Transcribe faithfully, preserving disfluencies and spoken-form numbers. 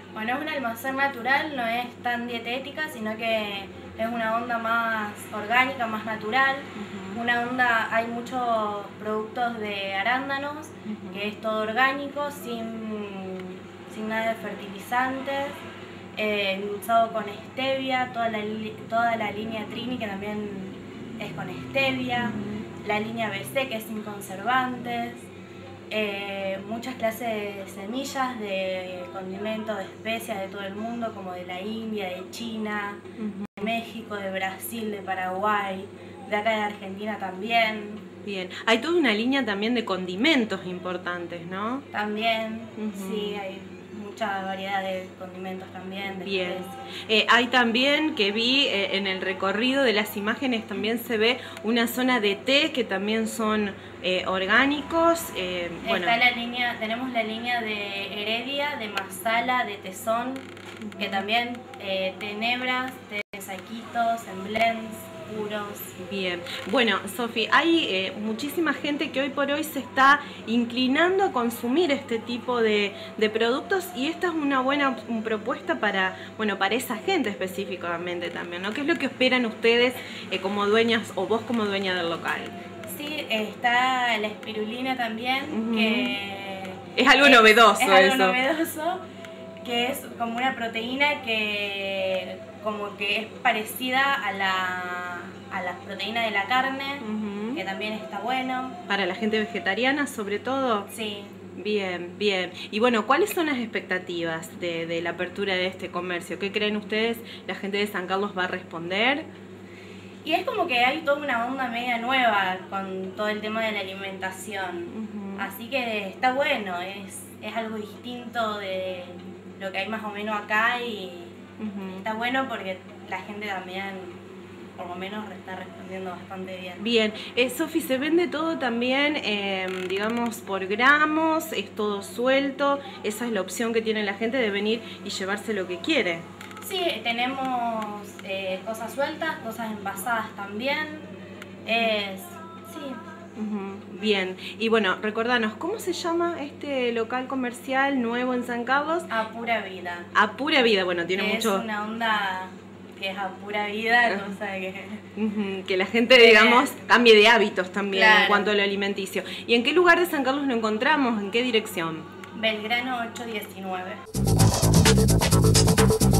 Bueno, es un almacén natural, no es tan dietética, sino que es una onda más orgánica, más natural. Uh-huh. Una onda, hay muchos productos de arándanos, uh-huh. que es todo orgánico, sin, sin nada de fertilizantes, eh, endulzado con stevia, toda la, toda la línea Trini, que también es con stevia, uh-huh. la línea B C, que es sin conservantes. Eh, muchas clases de semillas, de condimentos, de especias de todo el mundo, como de la India, de China, uh-huh. de México, de Brasil, de Paraguay, de acá de Argentina también. Bien, hay toda una línea también de condimentos importantes, ¿no? También, uh-huh. sí, hay mucha variedad de condimentos también. De Bien, eh, hay también que vi eh, en el recorrido de las imágenes también se ve una zona de té que también son eh, orgánicos. Eh, Está bueno. la línea, tenemos la línea de Heredia, de Masala, de Tesón, uh-huh. que también eh, tenebras, té en saquitos, en blends puros. Bien, bueno, Sofi, hay eh, muchísima gente que hoy por hoy se está inclinando a consumir este tipo de, de productos y esta es una buena propuesta para, bueno, para esa gente específicamente también, ¿no? ¿Qué es lo que esperan ustedes eh, como dueñas o vos como dueña del local? Sí, está la espirulina también, uh-huh. que es algo es, novedoso. Es algo eso. novedoso, que es como una proteína que como que es parecida a la a las proteínas de la carne, uh-huh. que también está bueno. Para la gente vegetariana, sobre todo. Sí. Bien, bien. Y bueno, ¿cuáles son las expectativas de, de la apertura de este comercio? ¿Qué creen ustedes? ¿La gente de San Carlos va a responder? Y es como que hay toda una onda media nueva con todo el tema de la alimentación. Uh-huh. Así que está bueno, es, es algo distinto de lo que hay más o menos acá y uh-huh. está bueno porque la gente también por lo menos está respondiendo bastante bien. Bien, eh, Sofi, ¿se vende todo también, eh, digamos, por gramos? ¿Es todo suelto? Esa es la opción que tiene la gente de venir y llevarse lo que quiere. Sí, tenemos eh, cosas sueltas, cosas envasadas también. Es, sí. Uh-huh. Bien, y bueno, recordanos, ¿cómo se llama este local comercial nuevo en San Carlos? A Pura Vida. A Pura Vida, bueno, tiene que mucho... Es una onda que es a pura vida, cosa de que... Uh-huh. Que la gente, digamos, cambie de hábitos también, claro, en cuanto a lo alimenticio. ¿Y en qué lugar de San Carlos lo encontramos? ¿En qué dirección? Belgrano ocho diecinueve.